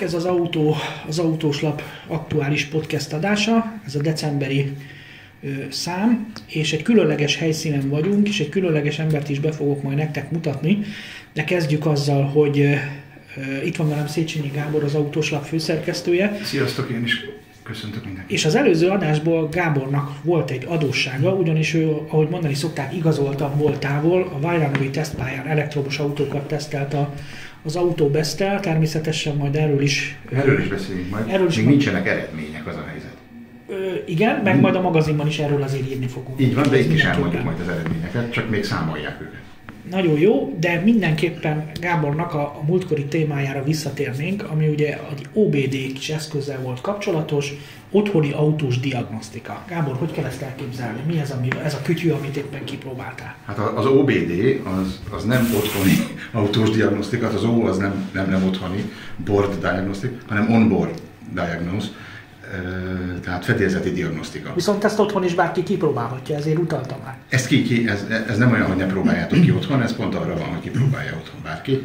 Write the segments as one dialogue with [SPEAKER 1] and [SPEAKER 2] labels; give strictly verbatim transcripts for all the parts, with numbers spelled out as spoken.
[SPEAKER 1] ez az, autó, az Autós Lap aktuális podcast adása, ez a decemberi ö, szám, és egy különleges helyszínen vagyunk, és egy különleges embert is be fogok majd nektek mutatni, de kezdjük azzal, hogy ö, itt van velem Széchenyi Gábor, az Autós Lap főszerkesztője.
[SPEAKER 2] Sziasztok, én is köszöntök mindenkit.
[SPEAKER 1] És az előző adásból Gábornak volt egy adóssága, ugyanis ő, ahogy mondani szokták, igazoltan volt távol, a Vajranovi tesztpályán elektromos autókat tesztelt a az Autobesztel, természetesen majd erről is...
[SPEAKER 2] Erről is beszélünk majd, erről is még majd... nincsenek eredmények, az a helyzet.
[SPEAKER 1] Ö, igen, meg majd a magazinban is erről azért írni fogunk.
[SPEAKER 2] Így van, de itt is elmondjuk majd az eredményeket, csak még számolják őket.
[SPEAKER 1] Nagyon jó, de mindenképpen Gábornak a, a múltkori témájára visszatérnénk, ami ugye az o bé dé kis eszközzel volt kapcsolatos, otthoni autós diagnosztika. Gábor, hogy kell ezt elképzelni? Mi ez, ami, ez a kütyű, amit éppen kipróbáltál?
[SPEAKER 2] Hát az o bé dé az, az nem otthoni autós diagnosztika, az O az nem, nem, nem otthoni board diagnostic, hanem onboard diagnose, tehát fedélzeti diagnosztika.
[SPEAKER 1] Viszont ezt otthon is bárki kipróbálhatja, ezért utaltam már.
[SPEAKER 2] Ez, ki, ki, ez, ez nem olyan, hogy ne próbáljátok ki otthon, ez pont arra van, hogy kipróbálja otthon bárki.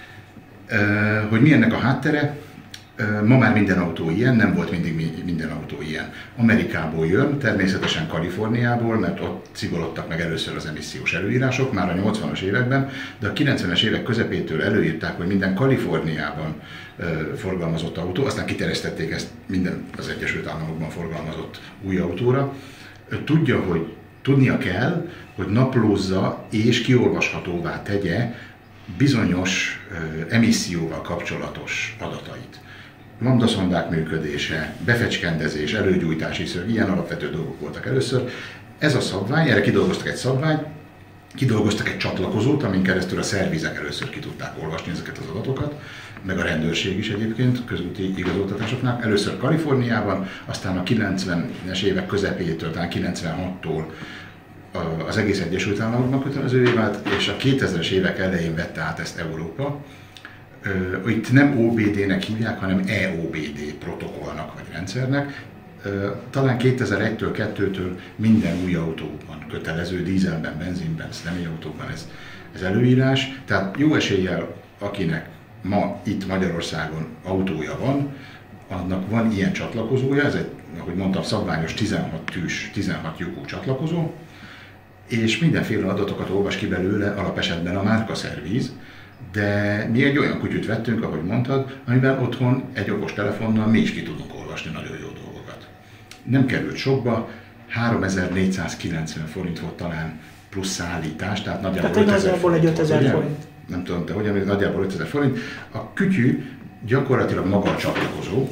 [SPEAKER 2] Hogy mi ennek a háttere? Ma már minden autó ilyen, nem volt mindig minden autó ilyen. Amerikából jön, természetesen Kaliforniából, mert ott szigorítottak meg először az emissziós előírások, már a nyolcvanas években, de a kilencvenes évek közepétől előírták, hogy minden Kaliforniában forgalmazott autó, aztán kiterjesztették ezt minden az Egyesült Államokban forgalmazott új autóra. Tudja, hogy tudnia kell, hogy naplózza és kiolvashatóvá tegye bizonyos emisszióval kapcsolatos adatait. Lambdaszondák működése, befecskendezés, előgyújtási szög, ilyen alapvető dolgok voltak először. Ez a szabvány, erre kidolgoztak egy szabványt, kidolgoztak egy csatlakozót, amin keresztül a szervizek először ki tudták olvasni ezeket az adatokat, meg a rendőrség is egyébként közúti igazoltatásoknál. Először Kaliforniában, aztán a kilencvenes évek közepétől, talán kilencvenhattól az egész Egyesült Államokban kötelezővé vált, és a kétezres évek elején vette át ezt Európa. Itt nem o bé dé-nek hívják, hanem e o bé dé protokollnak vagy rendszernek. Talán kétezer-egytől, kettőtől minden új autóban kötelező, dízelben, benzinben, személyautóban ez, ez előírás. Tehát jó eséllyel, akinek ma itt Magyarországon autója van, annak van ilyen csatlakozója, ez egy, ahogy mondtam, szabványos tizenhat tűs, tizenhat lyukú csatlakozó, és mindenféle adatokat olvas ki belőle, alapesetben a márkaszervíz, de mi egy olyan kutyút vettünk, ahogy mondtad, amiben otthon egy okos telefonnal mi is ki tudunk olvasni nagyon jó dolgokat. Nem került sokba, háromezer-négyszázkilencven forint volt talán plusz szállítás, tehát nagyjából
[SPEAKER 1] tehát ötezer forint. Egy ötezer forint.
[SPEAKER 2] Nem tudom, de hogyan, nagyjából ötezer forint. A kütyű gyakorlatilag maga a csatlakozó,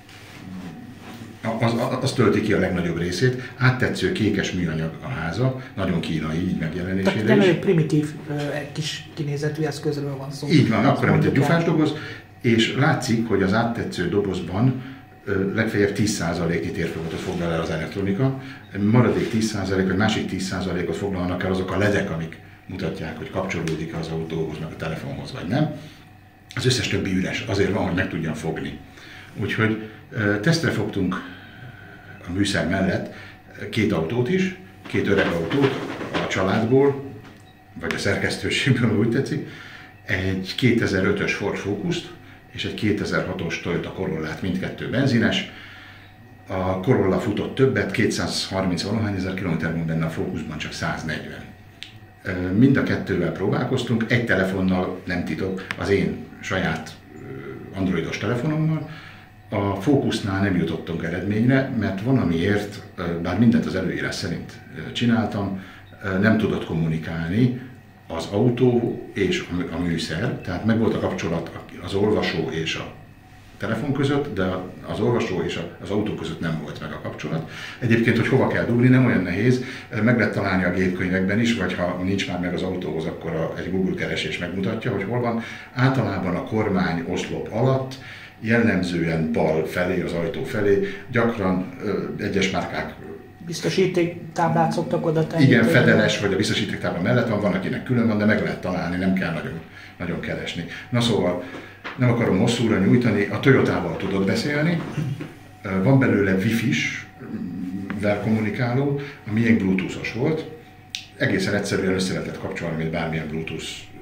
[SPEAKER 2] az, az tölti ki a legnagyobb részét, áttetsző kékes műanyag a háza, nagyon kínai így megjelenésére is.
[SPEAKER 1] Tehát egy primitív kis kinézetű eszközről van szó.
[SPEAKER 2] Így van, akkor, mint egy gyufás doboz, és látszik, hogy az áttetsző dobozban legfeljebb tíz százaléknyi térfogatot foglal el az elektronika, maradék tíz százalék, vagy másik tíz százalékot foglalnak el azok a ledek, amik mutatják, hogy kapcsolódik az autóhoz, meg a telefonhoz, vagy nem. Az összes többi üres, azért van, hogy meg tudjam fogni. Úgyhogy tesztre fogtunk a műszer mellett két autót is, két öreg autót a családból, vagy a szerkesztőségből, úgy tetszik, egy kétezer-ötös Ford Focust és egy kétezer-hatos Toyota Corollát, mindkettő benzines. A Corolla futott többet, kétszázharminc valahány ezer kilométer van benne, a Focusban csak száznegyven. Mind a kettővel próbálkoztunk, egy telefonnal, nem titok, az én saját androidos telefonommal. A Focusnál nem jutottunk eredményre, mert valamiért, bár mindent az előírás szerint csináltam, nem tudott kommunikálni az autó és a műszer, tehát megvolt a kapcsolat az olvasó és a telefon között, de az olvasó és az autó között nem volt meg a kapcsolat. Egyébként, hogy hova kell dugni, nem olyan nehéz, meg lehet találni a gépkönyvekben is, vagy ha nincs már meg az autóhoz, akkor a, egy Google keresés megmutatja, hogy hol van. Általában a kormány oszlop alatt, jellemzően bal felé, az ajtó felé, gyakran ö, egyes márkák
[SPEAKER 1] biztosítéktáblát szoktak oda tenni.
[SPEAKER 2] Igen, fedeles, vagy a biztosítéktábla mellett van, van, akinek külön van, de meg lehet találni, nem kell nagyon, nagyon keresni. Na szóval, nem akarom hosszúra nyújtani, a Toyotával tudod beszélni, van belőle Wi-Fi-s vel kommunikáló, a miénk Bluetooth-os volt, egészen egyszerűen össze lehetett kapcsolni, mint bármilyen Bluetooth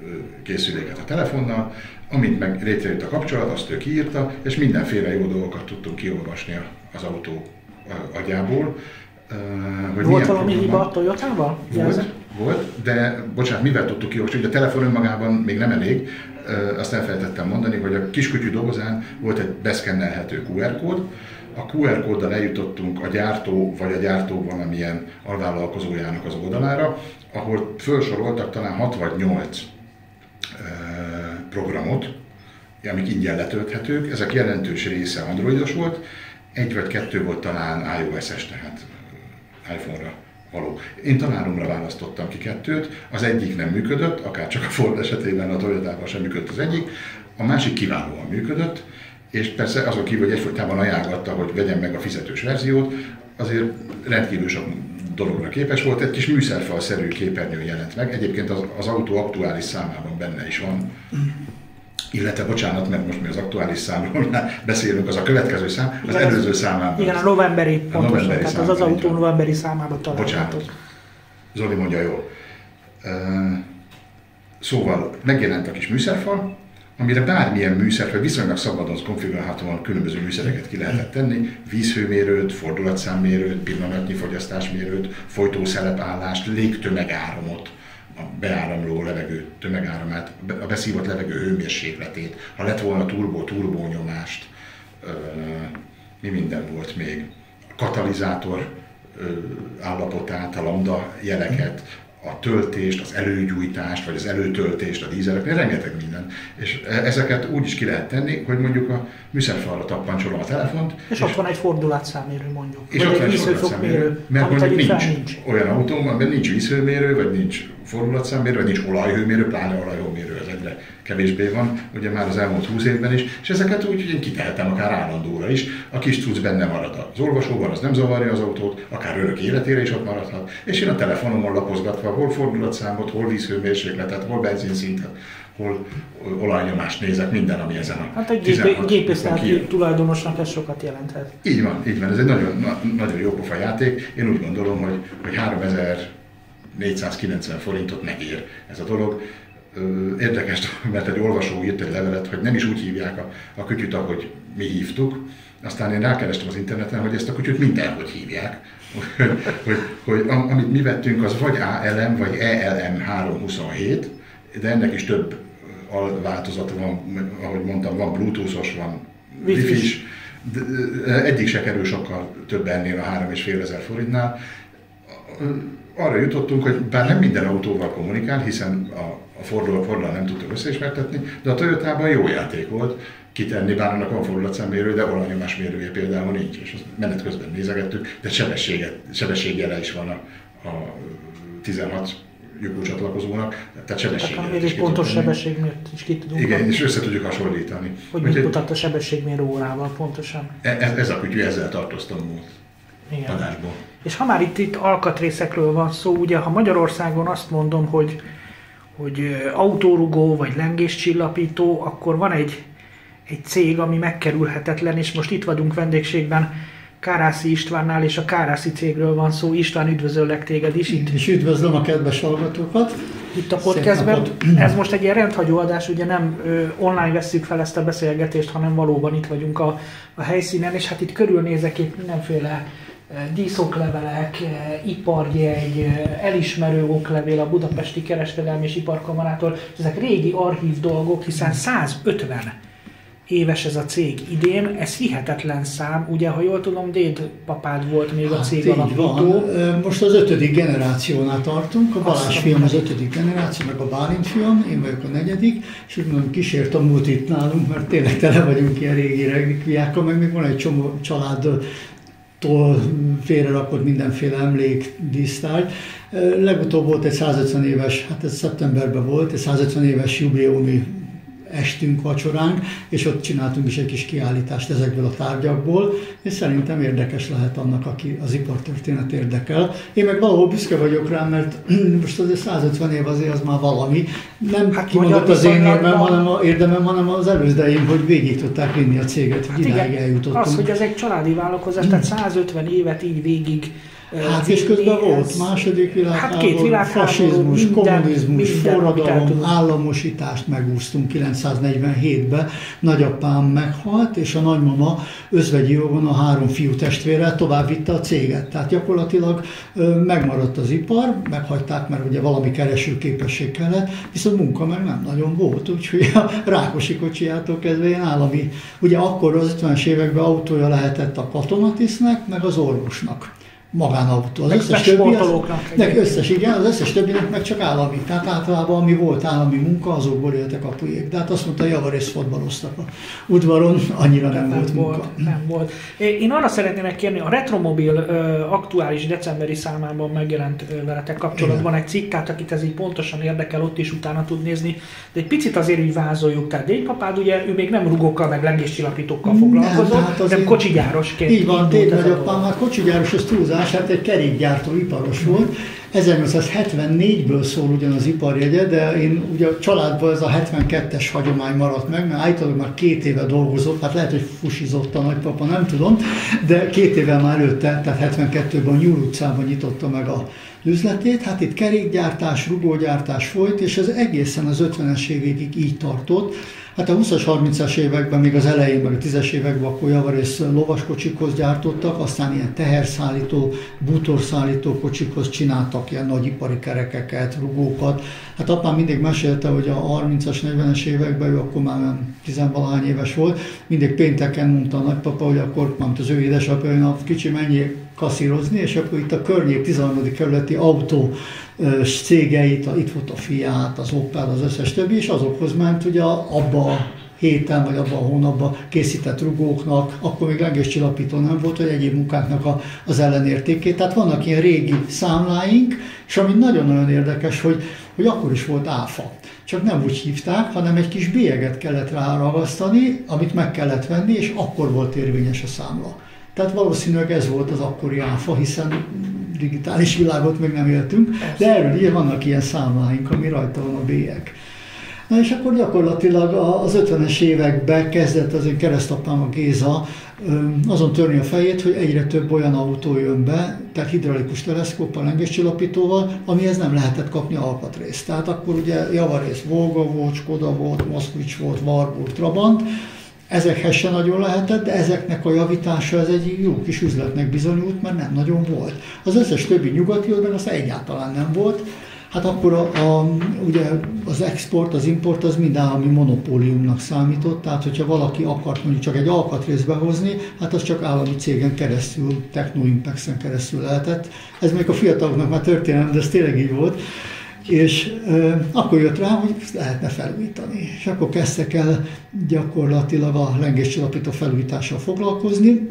[SPEAKER 2] készüléket a telefonnal, amint meg létrejött a kapcsolat, azt ő kiírta, és mindenféle jó dolgokat tudtunk kiolvasni az autó agyából.
[SPEAKER 1] Hogy volt valami hiba a Toyotával?
[SPEAKER 2] Volt, volt, de bocsánat, mivel tudtuk kiolvasni, hogy a telefon önmagában még nem elég, azt elfelejtettem mondani, hogy a kiskutyú dobozán volt egy beszkennelhető kú er kód, a kú er kóddal eljutottunk a gyártó vagy a gyártó valamilyen alvállalkozójának az oldalára, ahol felsoroltak talán hat vagy nyolc programot, amik ingyen letölthetők. Ezek jelentős része androidos volt, egy vagy kettő volt talán iOS-es, tehát iPhone-ra való. Én tanáromra választottam ki kettőt, az egyik nem működött, akár csak a Ford esetében, a Toyotában sem működött az egyik, a másik kiválóan működött, és persze azon kívül, hogy egyfolytában ajánlotta, hogy vegyem meg a fizetős verziót, azért rendkívül sok dologra képes volt, egy kis műszerfalszerű képernyő jelent meg, egyébként az, az autó aktuális számában benne is van, illetve bocsánat, mert most mi az aktuális számról beszélünk, az a következő szám, az igen, előző számában.
[SPEAKER 1] Igen, a novemberi, a pontosan, novemberi tehát az az autó novemberi számában található.
[SPEAKER 2] Bocsánat, Zoli mondja jól. Szóval megjelent a kis műszerfal, amire bármilyen műszerfal viszonylag szabadon konfigurálhatóan különböző műszereket ki lehetett tenni, vízhőmérőt, fordulatszámmérőt, pillanatnyi fogyasztásmérőt, folytószelepállást, légtömegáramot, a beáramló levegő tömegáramát, a beszívott levegő hőmérsékletét, ha lett volna turbó, turbónyomást, mi minden volt még, a katalizátor állapotát, a lambda jeleket, a töltést, az előgyújtást, vagy az előtöltést a dízeleknél, rengeteg minden. És ezeket úgy is ki lehet tenni, hogy mondjuk a műszerfalra tappancsolom a telefont.
[SPEAKER 1] És, és ott van egy fordulatszámérő mondjuk.
[SPEAKER 2] És vagy ott egy vízhőfokmérő, mert mondjuk nincs, nincs olyan autóm, amiben nincs vízhőmérő, vagy nincs fordulatszámérő, vagy nincs olajhőmérő, pláne olajhőmérő, az egyre kevésbé van, ugye már az elmúlt húsz évben is, és ezeket úgy, hogy én kitehetem akár állandóra is, a kis cucc benne marad az olvasóban, az nem zavarja az autót, akár örök életére is ott maradhat, és én a telefonomon lapozgatva hol fordulatszámot, hol vízhőmérsékletet, hol benzinszintet, hol olajnyomást nézek, minden, ami ezen a
[SPEAKER 1] hát egy gépészlelti tulajdonosnak ez sokat jelenthet.
[SPEAKER 2] Így van, így van, ez egy nagyon, na, nagyon jó pofa játék. Én úgy gondolom, hogy, hogy háromezer-négyszázkilencven forintot megér ez a dolog. Érdekes, mert egy olvasó írt egy levelet, hogy nem is úgy hívják a, a kütyüt, ahogy mi hívtuk. Aztán én rákerestem az interneten, hogy ezt a kütyüt mindenhogy hívják. hogy, hogy amit mi vettünk, az vagy á el em, vagy e el em háromszázhuszonhét, de ennek is több változata van, ahogy mondtam, van bluetoothos, van wifi-s. Egyik se kerül sokkal több ennél a három és fél ezer forintnál. Arra jutottunk, hogy bár nem minden autóval kommunikál, hiszen a, a fordulóval nem tudtuk összeismertetni, de a Toyotában jó játék volt kitenni, bár annak van fordulatszámmérő, de olajnyomásmérője például nincs, és azt menet közben nézegettük, de sebességjele is van a, a tizenhat lyukú csatlakozónak, tehát sebességjele is.
[SPEAKER 1] Egy pontos sebességmért is ki tudunk.
[SPEAKER 2] Igen, és össze tudjuk hasonlítani.
[SPEAKER 1] Hogy mit mutat a sebességmérő órával pontosan.
[SPEAKER 2] Ez, ez a kütyű, ezzel tartoztam múlt adásból.
[SPEAKER 1] És ha már itt, itt alkatrészekről van szó, ugye ha Magyarországon azt mondom, hogy, hogy autórugó vagy lengéscsillapító, akkor van egy, egy cég, ami megkerülhetetlen, és most itt vagyunk vendégségben Kárászi Istvánnál, és a Kárászi cégről van szó. István, üdvözöllek téged is itt.
[SPEAKER 3] És üdvözlöm a kedves hallgatókat.
[SPEAKER 1] Itt a podcastben. Ez most egy ilyen rendhagyó adás, ugye nem ö, online vesszük fel ezt a beszélgetést, hanem valóban itt vagyunk a, a helyszínen, és hát itt körülnézek itt mindenféle díszoklevelek, iparjegy, elismerő oklevél a Budapesti Kereskedelmi és Iparkamarától. Ezek régi archív dolgok, hiszen százötven éves ez a cég idén, ez hihetetlen szám, ugye, ha jól tudom, dédpapád volt még a cég hát alapító.
[SPEAKER 3] Most az ötödik generációnál tartunk, a Balázs fiam az ötödik generáció, meg a Bálint fiam, én vagyok a negyedik, és úgy mondom, kísért a múlt itt nálunk, mert tényleg tele vagyunk ilyen régi relikviákkal, meg még van egy csomó családdal félrerakott mindenféle emlék, dísztárgy. Legutóbb volt egy százötven éves, hát ez szeptemberben volt, egy százötven éves jubileumi estünk, vacsoránk, és ott csináltunk is egy kis kiállítást ezekből a tárgyakból, és szerintem érdekes lehet annak, aki az ipartörténet érdekel. Én meg valahol büszke vagyok rá, mert most azért százötven év azért az már valami. Nem hát kimondott az én érdemem, hanem, a, érdemem, hanem az előzdeim, hogy végig tudták vinni a céget, hogy hát idáig eljutottunk.
[SPEAKER 1] Az, hogy ez egy családi vállalkozás, tehát százötven évet így végig
[SPEAKER 3] Hát és közben volt második világháború,
[SPEAKER 1] hát két világháború,
[SPEAKER 3] fasizmus,
[SPEAKER 1] minden,
[SPEAKER 3] kommunizmus,
[SPEAKER 1] minden,
[SPEAKER 3] forradalom, államosítást megúsztunk kilencszáznegyvenhétben. Nagyapám meghalt, és a nagymama özvegyi jogon a három fiú testvérrel tovább vitte a céget. Tehát gyakorlatilag megmaradt az ipar, meghagyták, mert ugye valami keresőképesség kellett, viszont munka meg nem nagyon volt, úgyhogy a Rákosi kocsijától kezdve ilyen állami, ugye akkor az ötvenes években autója lehetett a katonatisztnek, meg az orvosnak. Magánautó. Az összes többi, az, összes, igen, az összes többinek meg csak állami. Tehát általában, ami volt állami munka, azokból éltek apujék. De hát azt mondta, javarészt fotbaloztak a udvaron, annyira nem, nem volt munka.
[SPEAKER 1] Volt, nem volt. Én arra szeretnének kérni, a Retromobil aktuális decemberi számában megjelent veletek kapcsolatban igen. egy cikk, tehát akit ez így pontosan érdekel, ott is utána tud nézni, de egy picit azért így vázoljuk. Tehát dédpapád ugye, ő még nem rugókkal, meg lengéscsillapítókkal foglalkozott, nem, hát hanem kocsigyárosként.
[SPEAKER 3] Így van, tényleg nagyapám már kocsigyáros, az túlzás, hát egy kerékgyártó iparos volt. ezernyolcszázhetvennégből szól ugyan az iparjegye, de én ugye a családban ez a hetvenkettes hagyomány maradt meg, mert állítólag már két éve dolgozott, hát lehet, hogy fusizott a nagypapa, nem tudom, de két éve már előtte, tehát hetvenkettőben a Nyúl utcában nyitotta meg a üzletét. Hát itt kerékgyártás, rugógyártás folyt, és ez egészen az ötvenes évekig így tartott. Hát a húszas, harmincas években, még az elején, meg a tízes években akkor javarészt lovaskocsikhoz gyártottak, aztán ilyen teherszállító, bútorszállító kocsikhoz csináltak ilyen nagyipari kerekeket, rugókat. Hát apám mindig mesélte, hogy a harmincas, negyvenes években, ő akkor már tizenvalahány éves volt, mindig pénteken mondta a nagypapa, hogy akkor, mint az ő édesapja, hogy a kicsi mennyi kasszírozni, és akkor itt a környék tizenharmadik kerületi autó cégeit, itt volt a Fiat, az Opel, az összes többi, és azokhoz ment ugye abba a héten, vagy abban a hónapban készített rugóknak, akkor még lengéscsillapító nem volt, vagy egyéb munkáknak a, az ellenértékét. Tehát vannak ilyen régi számláink, és ami nagyon-nagyon érdekes, hogy, hogy akkor is volt áfa. Csak nem úgy hívták, hanem egy kis bélyeget kellett ráragasztani, amit meg kellett venni, és akkor volt érvényes a számla. Tehát valószínűleg ez volt az akkori áfa, hiszen digitális világot még nem éltünk, de erről így vannak ilyen számláink, ami rajta van a bélyeg. Na és akkor gyakorlatilag az ötvenes években kezdett az én keresztapám, a Géza, azon törni a fejét, hogy egyre több olyan autó jön be, tehát hidraulikus teleszkóppal, lengéscsillapítóval, amihez nem lehetett kapni alkatrészt. Tehát akkor ugye javarészt Volga volt, Skoda volt, Moszkvics volt, Warburg, Trabant, ezekhez se nagyon lehetett, de ezeknek a javítása ez egy jó kis üzletnek bizonyult, mert nem nagyon volt. Az összes többi nyugati oldalon az egyáltalán nem volt. Hát akkor a, a, ugye az export, az import az mind állami monopóliumnak számított, tehát hogyha valaki akart mondjuk csak egy alkatrészt behozni, hát az csak állami cégen keresztül, Technoimpexen keresztül lehetett. Ez még a fiataloknak már történelem, de ez tényleg így volt. És e, akkor jött rá, hogy lehetne felújítani. És akkor kezdtek el gyakorlatilag a lengéscsillapító felújítással foglalkozni.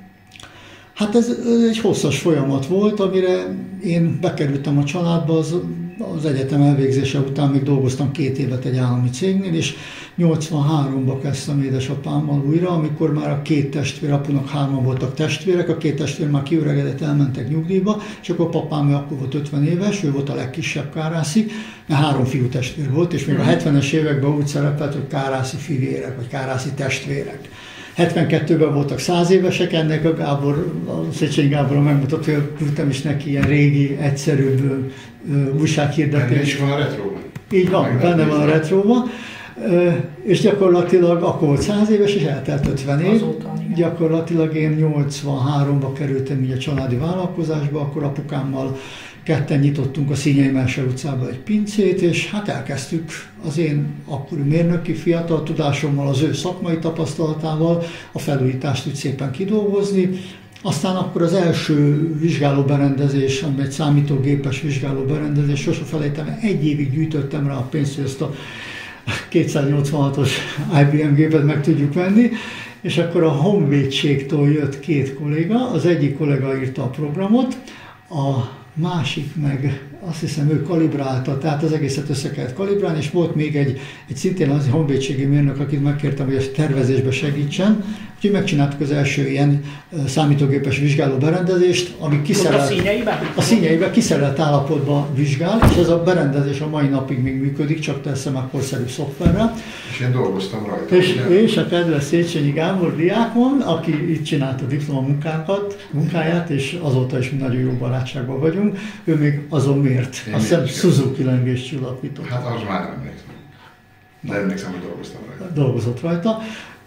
[SPEAKER 3] Hát ez, ez egy hosszas folyamat volt, amire én bekerültem a családba, az, az egyetem elvégzése után még dolgoztam két évet egy állami cégnél, és nyolcvanháromban kezdtem édesapámmal újra, amikor már a két testvér, apunak hárman voltak testvérek, a két testvér már kiöregedett, elmentek nyugdíjba, és akkor papám akkor volt ötven éves, ő volt a legkisebb Kárászi, mert három fiú testvér volt, és még a hetvenes években úgy szerepelt, hogy Kárászi fivérek, vagy Kárászi testvérek. hetvenkettőben voltak száz évesek, ennek a Gábor, a Széchenyi Gábor megmutatta, hogy küldtem is neki ilyen régi, egyszerűbb újsághirdetést.
[SPEAKER 2] Benne is van a retróban.
[SPEAKER 3] Így van, meg benne van a retróban. És gyakorlatilag akkor volt száz éves, és eltelt ötven év. Azóta, gyakorlatilag én nyolcvanháromba kerültem így a családi vállalkozásba, akkor apukámmal ketten nyitottunk a Színyei Melső utcában egy pincét, és hát elkezdtük az én akkori mérnöki fiatal tudásommal, az ő szakmai tapasztalatával a felújítást úgy szépen kidolgozni. Aztán akkor az első vizsgálóberendezés, ami egy számítógépes vizsgálóberendezés, sose felejtem, egy évig gyűjtöttem rá a pénzt, hogy ezt a kétszáznyolcvanhatos I B M gépet meg tudjuk venni, és akkor a honvédségtől jött két kolléga, az egyik kolléga írta a programot, a másik meg azt hiszem ő kalibrálta, tehát az egészet össze kellett kalibrálni, és volt még egy, egy szintén az honvédségi mérnök, akit megkértem, hogy a tervezésbe segítsen, úgyhogy megcsináltuk az első ilyen számítógépes vizsgáló berendezést, ami kiszerelt,
[SPEAKER 1] a színjeiben?
[SPEAKER 3] A színjeiben kiszerelt állapotban vizsgál, és ez a berendezés a mai napig még működik, csak persze már korszerű szoftverrel.
[SPEAKER 2] És én dolgoztam rajta.
[SPEAKER 3] És, és a kedves Széchenyi Gábor diákon, aki itt csinálta a diplomamunkákat, munkáját, és azóta is nagyon jó barátságban vagyunk, ő még azon mért.
[SPEAKER 2] Én
[SPEAKER 3] Azt hiszem Suzuki lengéscsillapítót.
[SPEAKER 2] Hát az már nem emlékszem. De emlékszem, hogy dolgoztam rajta.
[SPEAKER 3] Dolgozott rajta.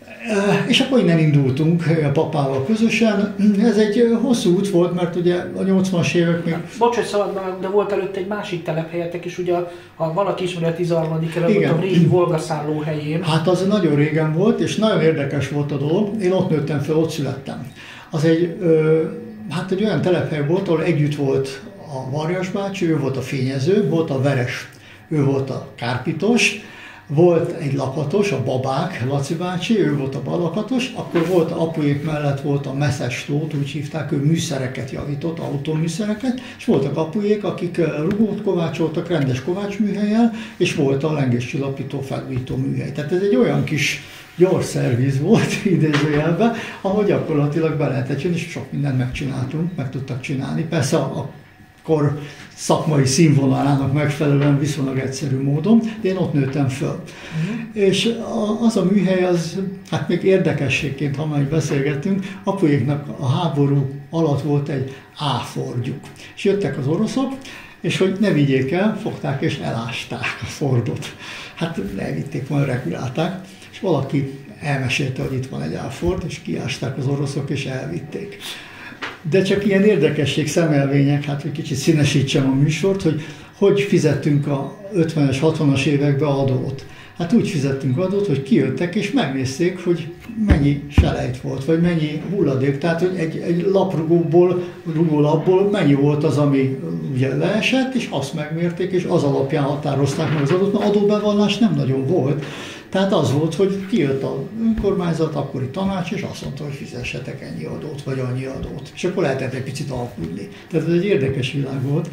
[SPEAKER 3] És akkor innen indultunk a papával közösen. Ez egy hosszú út volt, mert ugye a nyolcvanas évek még...
[SPEAKER 1] Bocs, hogy szabad, de volt előtt egy másik telephelyetek is, ugye, ha valaki ismeri a tizenharmadik kerületet, a régi Volgaszálló helyén.
[SPEAKER 3] Hát az nagyon régen volt, és nagyon érdekes volt a dolog. Én ott nőttem fel, ott születtem. Az egy, ö, hát egy olyan telephely volt, ahol együtt volt a Varjas bácsi, ő volt a fényező, volt a Veres, ő volt a kárpitos, volt egy lakatos, a Babák, Laci bácsi, ő volt a balakatos, akkor volt a apuék mellett volt a Messzes Tóth, úgy hívták, ő műszereket javított, autóműszereket, és voltak apuék, akik rugót kovácsoltak rendes kovácsműhellyel, és volt a lengéscsillapító felújító műhely. Tehát ez egy olyan kis gyors szerviz volt idézőjelben, ahol gyakorlatilag be lehetett jönni, és sok mindent megcsináltunk, meg tudtak csinálni. Persze a kor szakmai színvonalának megfelelően viszonylag egyszerű módon, de én ott nőttem föl. Uh-huh. És az a műhely, az, hát még érdekességként, ha már beszélgettünk, apuéknak a háború alatt volt egy áfordjuk. És jöttek az oroszok, és hogy ne vigyék el, fogták és elásták a Fordot. Hát elvitték, majd rekvirálták, és valaki elmesélte, hogy itt van egy áford, és kiásták az oroszok, és elvitték. De csak ilyen érdekesség, szemelvények, hát hogy kicsit színesítsem a műsort, hogy hogy fizettünk a ötvenes, hatvanas években adót. Hát úgy fizettünk adót, hogy kijöttek és megnézték, hogy mennyi selejt volt, vagy mennyi hulladék. Tehát, hogy egy, egy laprugóból, rugólapból mennyi volt az, ami ugye leesett, és azt megmérték, és az alapján határozták meg az adót, mert adóbevallás nem nagyon volt. Tehát az volt, hogy kijött az önkormányzat, akkori tanács, és azt mondta, hogy fizessetek ennyi adót, vagy annyi adót. És akkor lehetett egy picit alkudni. Tehát ez egy érdekes világ volt.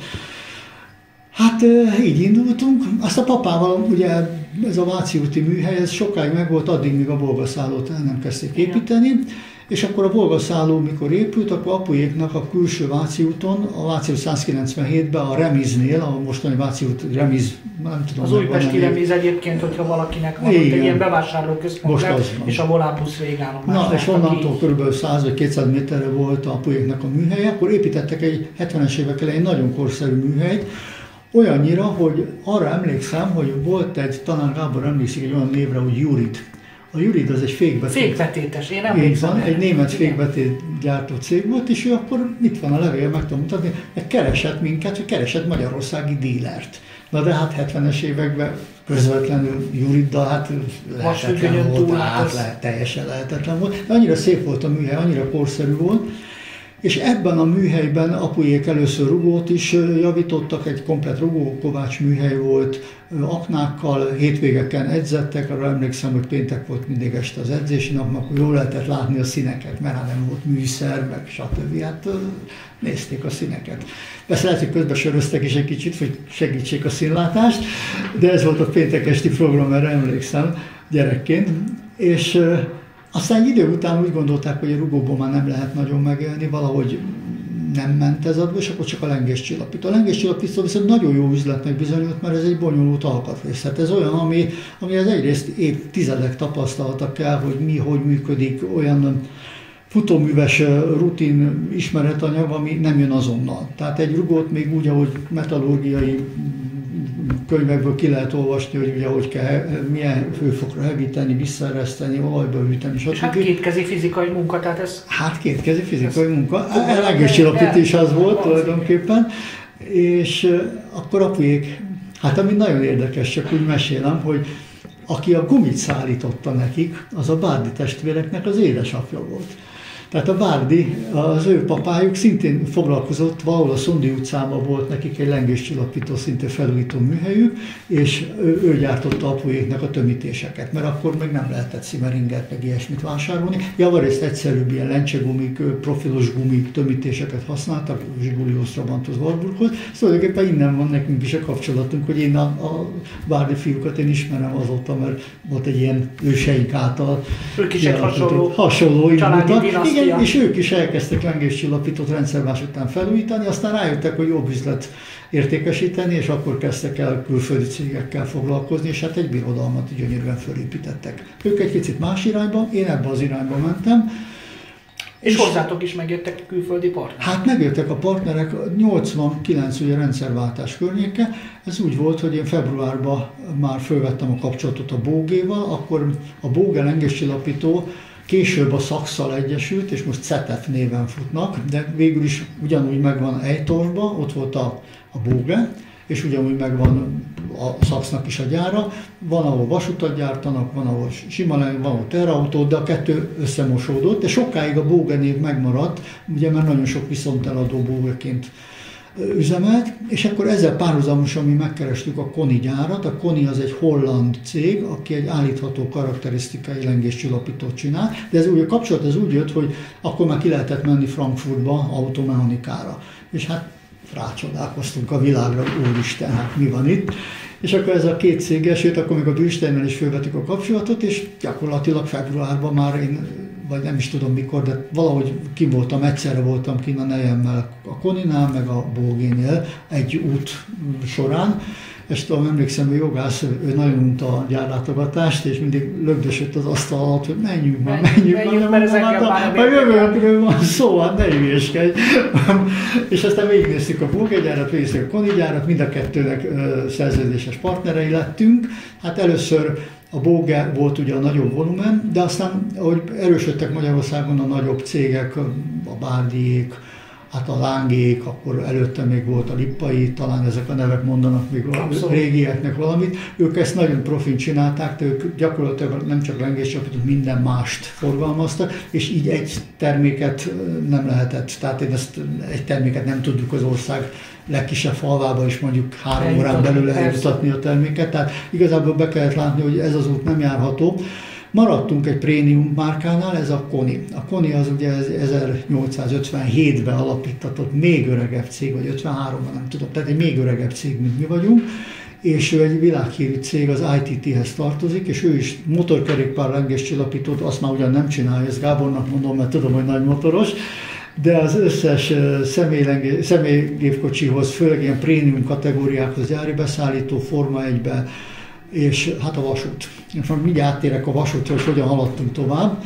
[SPEAKER 3] Hát így indultunk. Azt a papával, ugye ez a Váci úti műhely, ez sokáig meg volt, addig, míg a Volgaszállót el nem kezdték építeni. És akkor a Volgaszálló, mikor épült, akkor apuéknak a külső Váci úton, a Váci út százkilencvenhétben a Remiznél, a mostani Váci út Remiz, nem tudom.
[SPEAKER 1] Az újpesti Remiz egyébként, hogyha valakinek van, egy ilyen bevásárlóközpont és a Volánbusz végállomás.
[SPEAKER 3] Na, és onnantól így... kb. száz vagy kétszáz méterre volt a apuéknak a műhelye, akkor építettek egy hetvenes évek elején nagyon korszerű műhelyt, olyannyira, hogy arra emlékszem, hogy volt egy, talán Gábor emlékszik egy olyan névre, hogy Jurid. A Jurid az egy fékbetét.
[SPEAKER 1] Fékbetétes, én emlékszem.
[SPEAKER 3] Van, egy német fékbetét gyártó cég volt, és ő akkor itt van a levél, meg tudom mutatni, hogy keresett minket, hogy keresett magyarországi dílert. Na de hát hetvenes években közvetlenül Juriddal, hát lehetetlen volt, hát lehet, teljesen lehetetlen volt. De annyira szép volt a műhely, annyira korszerű volt, és ebben a műhelyben apuék először rugót is javítottak, egy komplett rugókovács műhely volt, aknákkal, hétvégeken edzettek, arra emlékszem, hogy péntek volt mindig este az edzési nap, akkor jól lehetett látni a színeket, mert hát nem volt műszer, meg stb. Hát nézték a színeket. Persze lehet, hogy közben söröztek is egy kicsit, hogy segítsék a színlátást, de ez volt a péntek esti program, erre emlékszem gyerekként. És aztán egy idő után úgy gondolták, hogy a rugóból már nem lehet nagyon megélni, valahogy nem ment ez adva, és akkor csak a lengéscsillapító. A lengéscsillapító viszont nagyon jó üzletnek bizonyult, mert ez egy bonyolult alkatrész. Hát ez olyan, ami, ami az egyrészt évtizedek tapasztalata kell, hogy mi, hogy működik, olyan futóműves rutin ismeretanyag, ami nem jön azonnal. Tehát egy rugót még úgy, ahogy metallurgiai könyvekből ki lehet olvasni, hogy ugye hogy kell, milyen hőfokra hevíteni, visszaereszteni, olajba hűteni, stb.
[SPEAKER 1] Hát kétkezi fizikai munka, tehát ez...
[SPEAKER 3] Hát kétkezi fizikai ez munka. Lengéscsillapítás az volt tulajdonképpen. És akkor apuék, hát ami nagyon érdekes, csak úgy mesélem, hogy aki a gumit szállította nekik, az a Bárdi testvéreknek az édesapja volt. Tehát a Bárdi, az ő papájuk szintén foglalkozott, valahol a Szondi utcában volt nekik egy lengéscsillapító, szinte felújító műhelyük, és ő, ő gyártotta apuéknak a tömítéseket, mert akkor még nem lehetett Simmeringet meg ilyesmit vásárolni. Javarészt egyszerűbb ilyen lencsegumik, profilos gumik tömítéseket használtak, Zsigulihoz, Trabanthoz, Warburghoz. Szóval innen van nekünk is a kapcsolatunk, hogy én a, a Bárdi fiúkat én ismerem azóta, mert volt egy ilyen őseink által.
[SPEAKER 1] Ők is egy hasonló,
[SPEAKER 3] hasonló
[SPEAKER 1] családi dinasztia.
[SPEAKER 3] Igen, és ők is elkezdtek lengéscsillapítót rendszerváltás után felújítani, aztán rájöttek, hogy jobb üzlet értékesíteni, és akkor kezdtek el külföldi cégekkel foglalkozni, és hát egy birodalmat gyönyörűen fölépítettek. Ők egy kicsit más irányba, én ebbe az irányba mentem.
[SPEAKER 1] És, és hozzátok is megjöttek külföldi partnerek?
[SPEAKER 3] Hát megjöttek a partnerek, nyolcvankilenc ugye rendszerváltás környéke. Ez úgy volt, hogy én februárban már fölvettem a kapcsolatot a Bógéval, akkor a Bóge lengéscsillapító később a Szakszal egyesült, és most cetef néven futnak, de végül is ugyanúgy megvan Ejtorfban, ott volt a, a Bóge, és ugyanúgy megvan a Szaksznak is a gyára. Van, ahol vasutat gyártanak, van, ahol sima van, ahol terautót, de a kettő összemosódott, de sokáig a Bóge név megmaradt, ugye mert nagyon sok viszonteladó Bógeként üzemelt, és akkor ezzel párhuzamosan mi megkerestük a Koni gyárat. A Koni az egy holland cég, aki egy állítható karakterisztikai lengéscsillapítót csinál, de ez úgy, a kapcsolat ez úgy jött, hogy akkor már ki lehetett menni Frankfurtba automechanikára. És hát rácsodálkoztunk a világra, úristen, hát mi van itt. És akkor ez a két cég, sőt, akkor még a Bürsteinnel is fölvettük a kapcsolatot, és gyakorlatilag februárban már én, vagy nem is tudom mikor, de valahogy ki voltam, egyszerre voltam kint a nejemmel a Koninál, meg a Bógénél egy út során, és tudom, emlékszem, hogy jogász, ő nagyon unta a gyárlátogatást, és mindig lögdösött az asztal alatt, hogy menjünk már, menjünk, menjünk már, mert ezekkel már a jövőről van szó, hát ne hülyéskedj. És aztán végignéztük a Bóge gyárat, végignéztük a Koni gyárat, mind a kettőnek ö, szerződéses partnerei lettünk. Hát először a Bóge volt ugye a nagyobb volumen, de aztán, ahogy erősödtek Magyarországon a nagyobb cégek, a Bárdiék, hát a Lángék, akkor előtte még volt a Lippai, talán ezek a nevek mondanak még a régieknek valamit. Ők ezt nagyon profin csinálták, de ők gyakorlatilag nem csak lengéscsillapítót, minden mást forgalmaztak, és így egy terméket nem lehetett, tehát én ezt egy terméket nem tudjuk az ország legkisebb falvába is mondjuk három órán belül eljutatni a terméket, tehát igazából be kellett látni, hogy ez az út nem járható. Maradtunk egy prémium márkánál, ez a Koni. A Koni az ugye ezernyolcszázötvenhétben alapítatott, még öregebb cég, vagy ötvenháromban, nem tudom, tehát egy még öregebb cég, mint mi vagyunk, és ő egy világhírű cég, az i té té-hez tartozik, és ő is motorkerékpár lengéscsillapítót, azt már ugyan nem csinálja, ezt Gábornak mondom, mert tudom, hogy nagy motoros, de az összes személygépkocsihoz, főleg ilyen prémium kategóriákhoz gyári beszállító, Forma egybe, és hát a vasút. És most mindjárt áttérek a vasútra, hogy hogyan haladtunk tovább.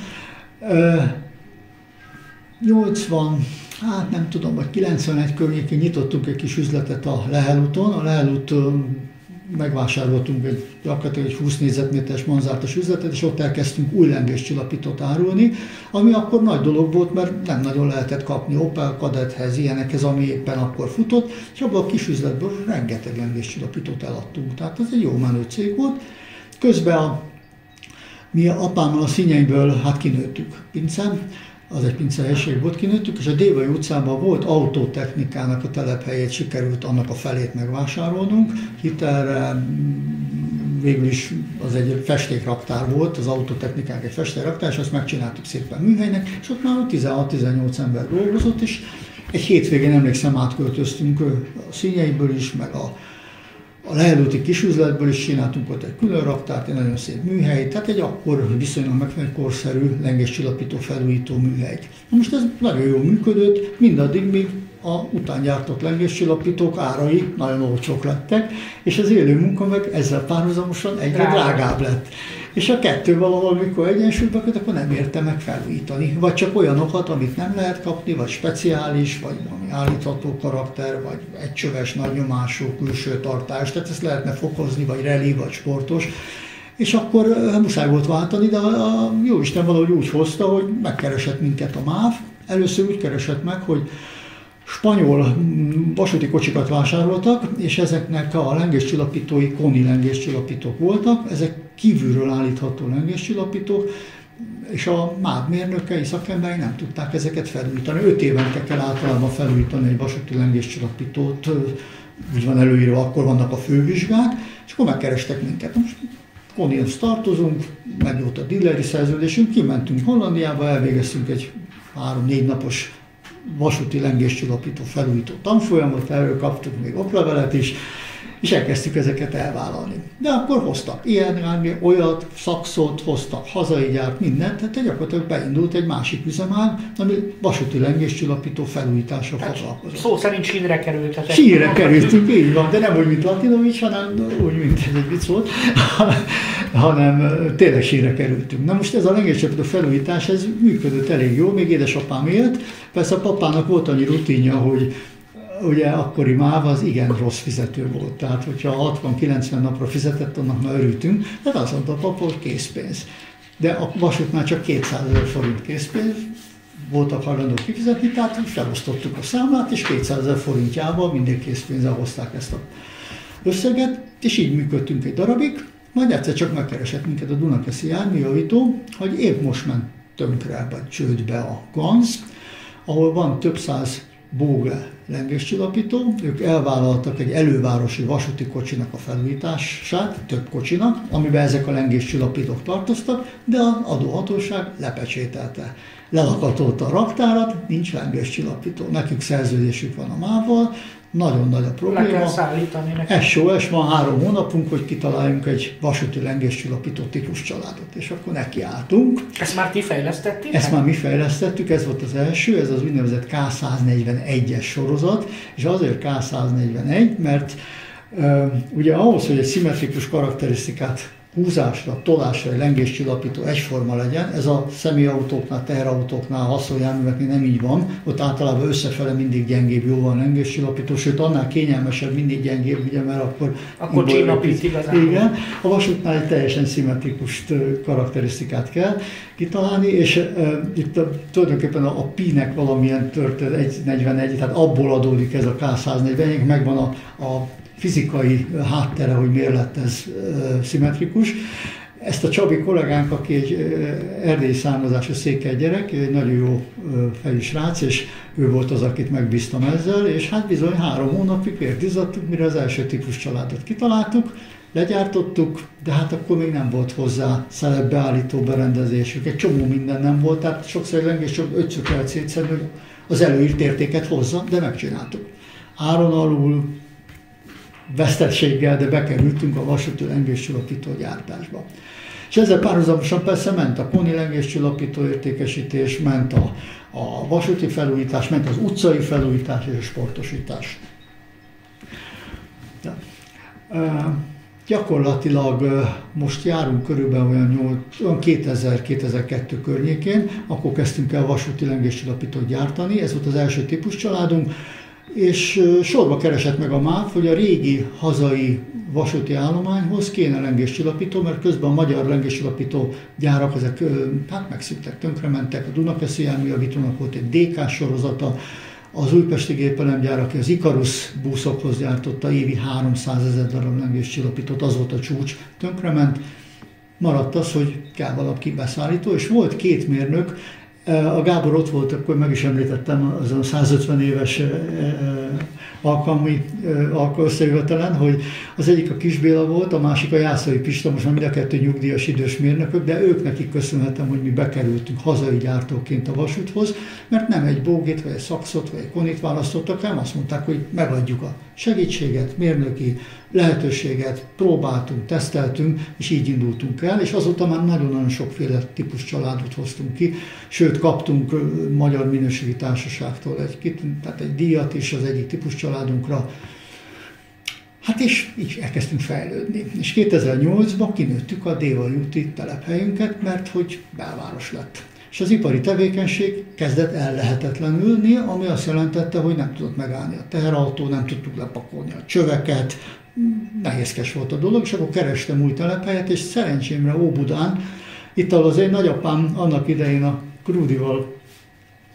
[SPEAKER 3] nyolcvan, hát nem tudom, vagy kilencvenegy környékén nyitottunk egy kis üzletet a Lehel úton. A Lehel úton megvásároltunk egy, gyakorlatilag egy húsz négyzetméteres manzártos üzletet, és ott elkezdtünk új lengéscsillapítót árulni, ami akkor nagy dolog volt, mert nem nagyon lehetett kapni Opel Kadethez, ilyenekhez, ami éppen akkor futott, és abban a kis üzletből rengeteg lengéscsillapítót eladtunk. Tehát ez egy jó menő cég volt. Közben a, mi apámmal a Színyeiből hát kinőttük pincen, az egy pincehelység volt, kinőttük, és a Dévai utcában volt autótechnikának a telephelyét, sikerült annak a felét megvásárolnunk. Hitelre végül is az egy festékraktár volt, az autótechnikák egy festékraktár, és azt megcsináltuk szépen műhelynek, és ott már tizenhat-tizennyolc ember dolgozott, és egy hétvégén emlékszem átköltöztünk a Színyeiből is, meg a A Lehel úti kisüzletből is csináltunk ott egy külön raktárt, egy nagyon szép műhely, tehát egy akkor viszonylag megfelelő korszerű lengéscsillapító felújító műhely. Most ez nagyon jól működött, mindaddig, míg a utángyártott lengéscsillapítók árai nagyon olcsók lettek, és az élő munka meg ezzel párhuzamosan egyre drágább lett. És a kettő valahol, mikor egyensúlyba köt, akkor nem érte meg felújítani. Vagy csak olyanokat, amit nem lehet kapni, vagy speciális, vagy valami állítható karakter, vagy egycsöves, nagy nyomású külső tartás, tehát ezt lehetne fokozni, vagy rally, vagy sportos. És akkor muszáj volt váltani, de a jóisten valahogy úgy hozta, hogy megkeresett minket a MÁV. Először úgy keresett meg, hogy spanyol vasúti kocsikat vásároltak, és ezeknek a lengéscsillapítói Koni lengéscsillapítók voltak, ezek kívülről állítható lengéscsillapítók, és a MÁV mérnökei, szakemberei nem tudták ezeket felújítani. Öt évente kell általában felújítani egy vasúti lengéscsillapítót, úgy van előírva, akkor vannak a fővizsgák, és akkor megkerestek minket. Most Konihoz tartozunk, megjót a dilleri szerződésünk, kimentünk Hollandiába, elvégeztünk egy három-négy napos vasúti lengéscsillapító felújító tanfolyamot, erről kaptuk még oklevelet is, és elkezdtük ezeket elvállalni. De akkor hoztak ilyen, olyat, szakszot, hoztak hazai gyárt, mindent, tehát gyakorlatilag beindult egy másik üzemág, ami vasúti lengéscsillapító felújításra foglalkozott.
[SPEAKER 1] Szó szerint sínre került.
[SPEAKER 3] Sínre kerültünk, így van, de nem úgy, mint Latinovics, hanem úgy, mint ez egy vicc volt, hanem tényleg sínre kerültünk. Na most ez a lengéscsillapító felújítás, ez működött elég jól, még édesapám élt. Persze a papának volt annyi rutinja, hogy ugye akkori MÁV az igen rossz fizető volt, tehát hogyha hatvan-kilencven napra fizetett, annak már örültünk, de azt mondta a papa, hogy készpénz. De a vasútnál csak kétszázezer forint készpénz voltak hajlandók kifizetni, tehát felosztottuk a számlát, és kétszázezer forintjával mindig készpénzzel hozták ezt a összeget, és így működtünk egy darabig, majd egyszer csak megkeresett minket a Dunakeszi járműjavító, hogy épp most ment tönkre, vagy csődbe a Ganz, ahol van több száz Bóge lengéscsillapító, ők elvállaltak egy elővárosi vasúti kocsinak a felújítását, több kocsinak, amiben ezek a lengéscsillapítók tartoztak, de az adóhatóság lepecsételte. Lelakatolta a raktárat, nincs lengéscsillapító. Nekünk szerződésük van a MÁV-val, nagyon nagy a probléma.
[SPEAKER 1] Le kell szállítani nekünk.
[SPEAKER 3] es o es van három hónapunk, hogy kitaláljunk egy vasúti lengéscsillapító típus családot, és akkor nekiálltunk.
[SPEAKER 1] Ezt már ti fejlesztettétek?
[SPEAKER 3] Ezt már mi fejlesztettük, ez volt az első, ez az úgynevezett ká száznegyvenegyes sorozat, és azért ká száznegyvenegy, mert uh, ugye ahhoz, hogy egy szimmetrikus karakterisztikát húzásra, tolásra egy lengéscsillapító egyforma legyen, ez a személyautóknál, teherautóknál, haszonjárműveknél nem így van, ott általában összefele mindig gyengébb, jóval lengéscsillapító, sőt annál kényelmesebb, mindig gyengébb, ugye, mert akkor...
[SPEAKER 1] Akkor csillapít igazán.
[SPEAKER 3] Igen, a vasútnál egy teljesen szimmetrikus karakterisztikát kell kitalálni, és uh, itt a, tulajdonképpen a, a pi-nek valamilyen történet, egy negyvenegy, tehát abból adódik ez a ká száznegyvenegy, megvan a, a fizikai háttere, hogy miért lett ez uh, szimmetrikus. Ezt a Csabi kollégánk, aki egy uh, erdélyi származású székely gyerek, egy nagyon jó uh, fejű srác, és ő volt az, akit megbíztam ezzel, és hát bizony három hónapig vérdizzadtuk, mire az első típus családot kitaláltuk, legyártottuk, de hát akkor még nem volt hozzá szelepbeállító berendezésük, egy csomó minden nem volt, tehát sokszor lengés csak ötször kellett szétszedni, hogy az előírt értéket hozza, de megcsináltuk. Áron alul, veszteséggel, de bekerültünk a vasúti lengéscsillapító gyártásba. És ezzel párhuzamosan persze ment a Koni lengéscsillapító értékesítés, ment a, a vasúti felújítás, ment az utcai felújítás és a sportosítás. Ja. E, gyakorlatilag e, most járunk körülbelül olyan, olyan kétezer-kétezer-kettő környékén, akkor kezdtünk el vasúti lengéscsillapítót gyártani, ez volt az első típus családunk, és sorba keresett meg a MÁV, hogy a régi hazai vasúti állományhoz kéne lengéscsillapító, mert közben a magyar lengéscsillapító gyárak, ezek hát megszűntek, tönkrementek, a Dunakeszi járműjavítónak volt egy dé ká sorozata, az újpesti gépelemgyár, aki az Ikarus buszokhoz gyártotta évi háromszázezer darab lengéscsillapítót, az volt a csúcs, tönkrement. Maradt az, hogy kell valaki beszállító, és volt két mérnök, a Gábor ott volt, akkor meg is említettem azon a százötven éves alkalmi összejövetelen, hogy az egyik a Kis Béla volt, a másik a Jászai Pista, most már mind a kettő nyugdíjas idős mérnökök, de ők nekik köszönhetem, hogy mi bekerültünk hazai gyártóként a vasúthoz, mert nem egy Bógét, vagy egy Szakszot, vagy egy Konit választottak, hanem azt mondták, hogy megadjuk a segítséget, mérnöki lehetőséget, próbáltunk, teszteltünk, és így indultunk el, és azóta már nagyon-nagyon sokféle típus családot hoztunk ki, sőt kaptunk Magyar Minőségi Társaságtól egy, tehát egy díjat is az egyik típus családunkra. Hát és így elkezdtünk fejlődni. És kétezer-nyolcban kinőttük a Dévai úti telephelyünket, mert hogy belváros lett. És az ipari tevékenység kezdett ellehetetlenülni, ami azt jelentette, hogy nem tudott megállni a teherautó, nem tudtuk lepakolni a csöveket, nehézkes volt a dolog, és akkor kerestem új telephelyet, és szerencsémre Óbudán, itt az én nagyapám annak idején a Krúdival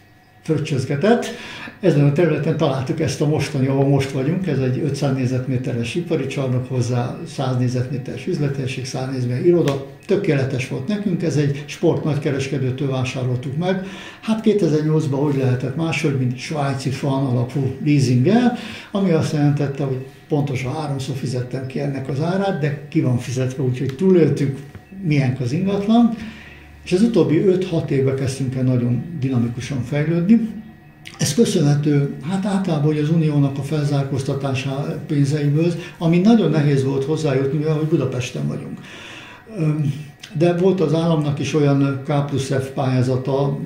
[SPEAKER 3] fröccsözgetett. Ezen a területen találtuk ezt a mostani, ahol most vagyunk, ez egy ötszáz négyzetméteres ipari csarnok, hozzá száz négyzetméteres üzlethelység, száz négyzetméteres iroda. Tökéletes volt nekünk, ez egy sport nagykereskedőtől vásároltuk meg. Hát kétezer-nyolcban úgy lehetett máshogy, mint svájci fan alapú leasinggel, ami azt jelentette, hogy pontosan háromszor fizettem ki ennek az árát, de ki van fizetve, úgyhogy túléltük, milyenk az ingatlan. És az utóbbi öt-hat évben kezdtünk el nagyon dinamikusan fejlődni. Ez köszönhető, hát általában, hogy az Uniónak a felzárkóztatása pénzeiből, ami nagyon nehéz volt hozzájutni, mivel hogy Budapesten vagyunk. De volt az államnak is olyan K plusz F pályázata,